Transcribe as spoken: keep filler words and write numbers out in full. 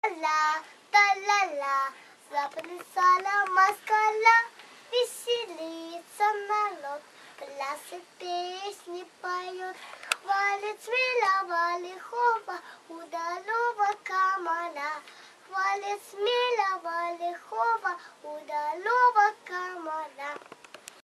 Ла, та-ла-ла, заплясала москаля, веселится народ, плясы песни поет, хвалит смелого лихого, удалого камана, хвалит смелого лихого.